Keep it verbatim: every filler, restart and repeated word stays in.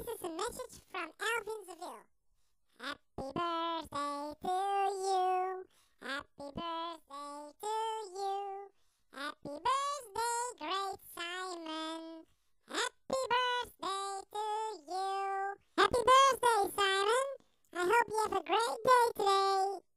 This is a message from Alvin, seville. Happy birthday to you. Happy birthday to you. Happy birthday, great Simon. Happy birthday to you. Happy birthday, Simon. I hope you have a great day today.